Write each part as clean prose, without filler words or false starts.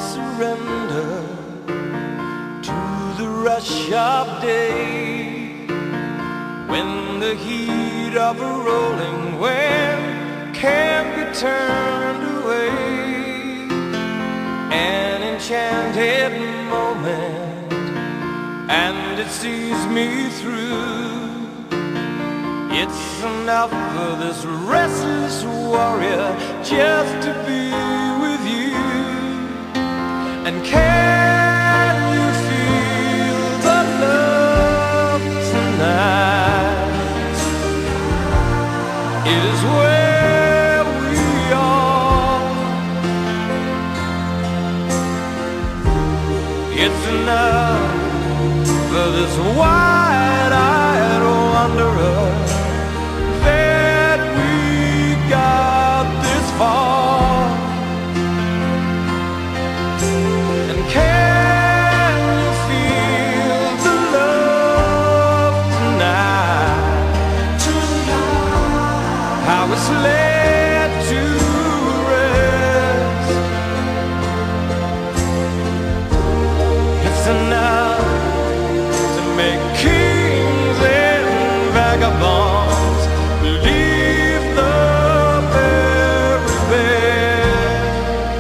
surrender to the rush of day, when the heat of a rolling wave can't be turned away. An enchanted moment, and it sees me through. It's enough for this restless warrior just to be with you. And can you feel the love tonight? It is where we are. It's enough for this wide-eyed wanderer that we got this far. And can you feel the love tonight? How it's laid to rest. It's enough to make kings and vagabonds believe the very best.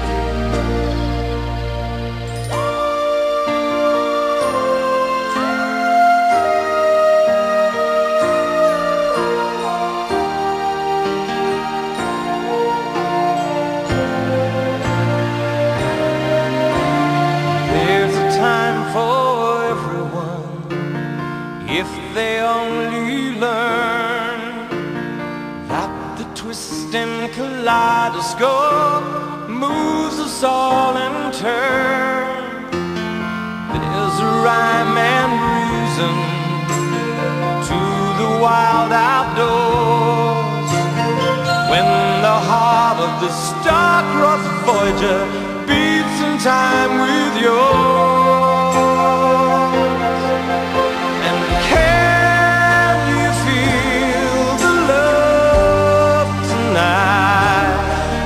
There's a time for everyone if they only learn that the twisting kaleidoscope moves us all in turn. There's a rhyme and reason to the wild outdoors, when the heart of the star-crossed Voyager beats in time with yours. And can you feel the love tonight?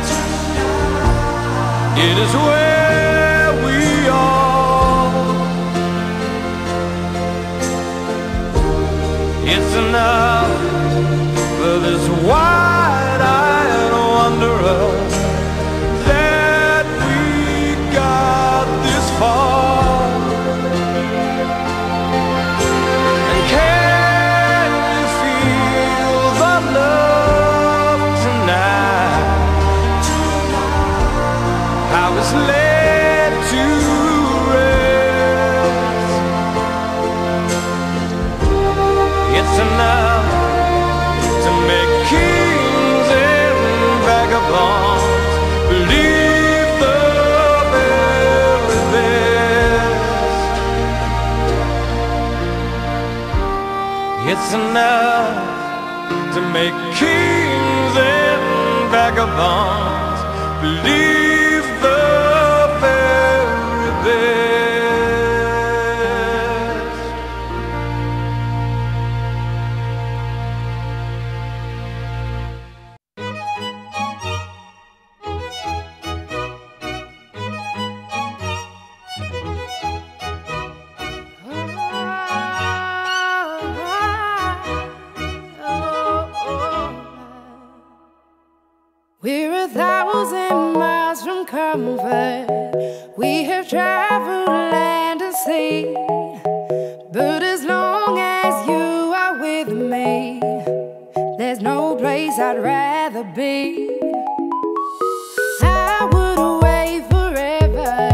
It is where we are. It's enough for this wide-eyed wanderer that we got this far. And can you feel the love tonight? How it's laid to rest. It's enough to make kings and vagabonds believe the very best. It's enough to make kings and vagabonds believe the very best. We're 1,000 miles from comfort. We have traveled land and sea, but as long as you are with me, there's no place I'd rather be. I would away forever,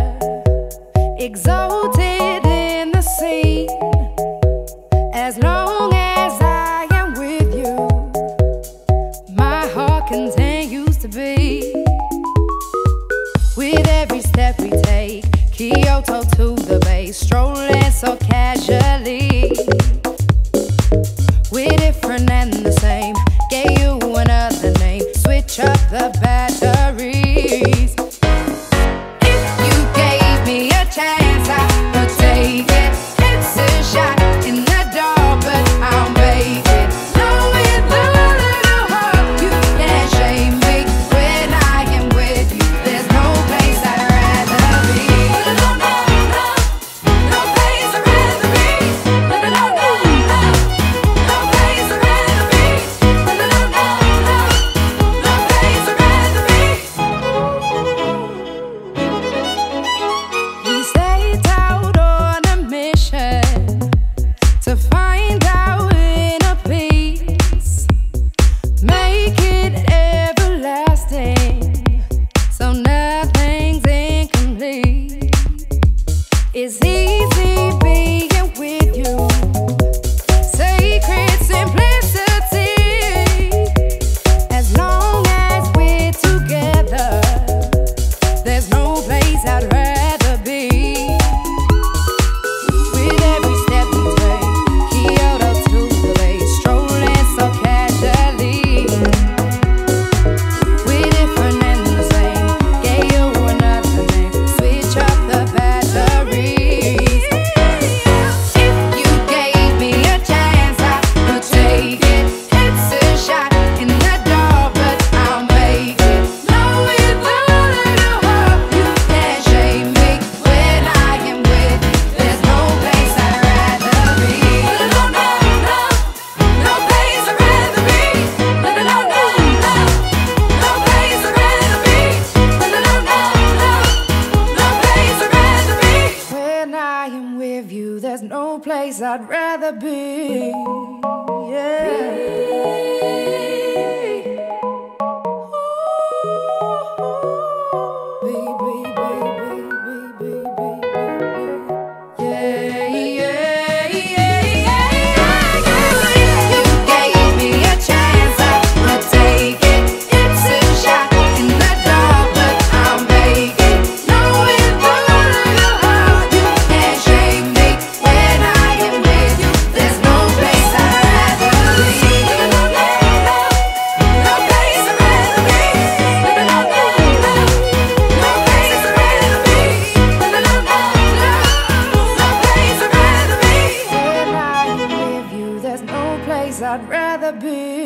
exalted in the sea, as long as I am with you. My heart continues to beat. With every step we take, Kyoto to the bay, strolling so casually. We're different and the same, gave you another name, switch up the batteries. If you gave me a chance, place I'd rather be. Yeah. I'd rather be.